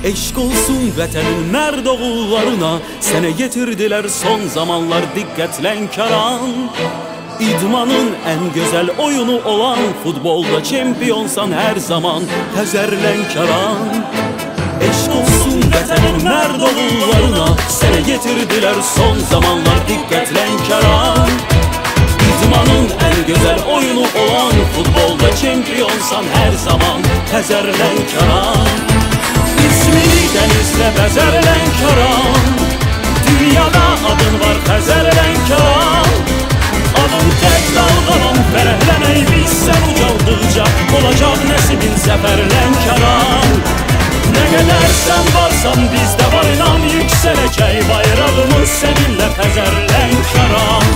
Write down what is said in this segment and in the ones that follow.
Eşk olsun vətənin mərd oğullarına, sənə yetirdiler son zamanlar diqqətlə Lənkəran. İdmanın en güzel oyunu olan futbolda çempiyonsan her zaman Xəzər Lənkəran. Eşk olsun vətənin mərd oğullarına, sənə yetirdiler son zamanlar diqqətlə Lənkəran. İdmanın en güzel oyunu olan futbolda çempiyonsan her zaman Xəzər Lənkəran. İsmini denizle bezer Lənkəran, dünyada adın var Xəzər Lənkəran. Adın tek dalgalan fərəhlənək biz sən ucaldıqca, olacaq nəsibin zəfər Lənkəran. Ne kadar sen varsan bizde var inan, yükseləcək bayrağımız seninle Xəzər Lənkəran.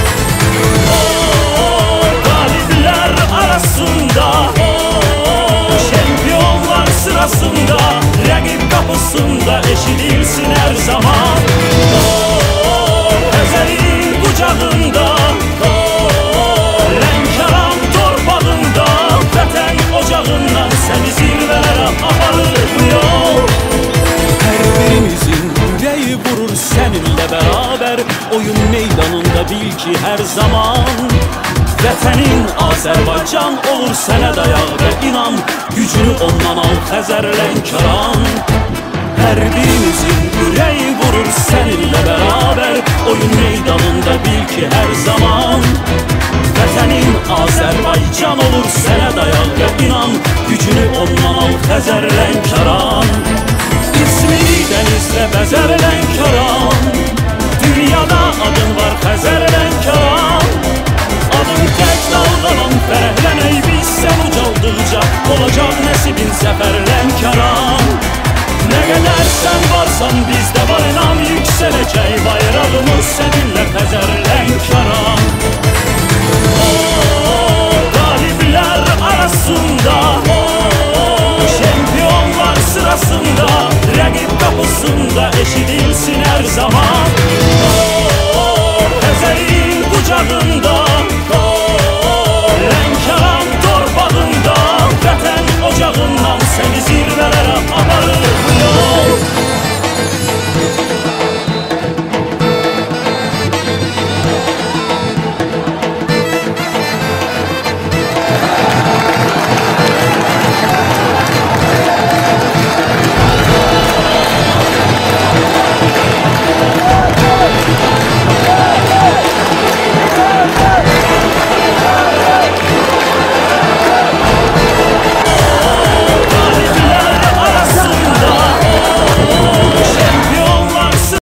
Galibler arasında, şampiyonlar sırasında, rəqib kapısında eşidilsin her zaman. Xəzərin qucağında, Lənkəran torpağında, vətən ocağından səni zirvələrə aparır bu yol. Hər birimizin ürəyi vurur səninlə beraber, oyun meydanında bil ki her zaman vətənin Azərbaycan olur sənə dayaq və inan, gücünü ondan al Xəzər Lənkəran. Hər birimizin ürəyi vurur səninlə beraber, oyun meydanında bil ki her zaman vətənin Azərbaycan olur sənə dayaq və inan, gücünü ondan al Xəzər Lənkəran. İsmini denizle bezer Lənkəran, dünyada adın var Xəzər Lənkəran. Adın tek dalgalan fərəhlənək biz sən ucaldıqca, olacaq nəsibin zəfər Lənkəran. Ne kadar sen varsan bizde var inan, yükseləcək bayrağımız seninle Xəzər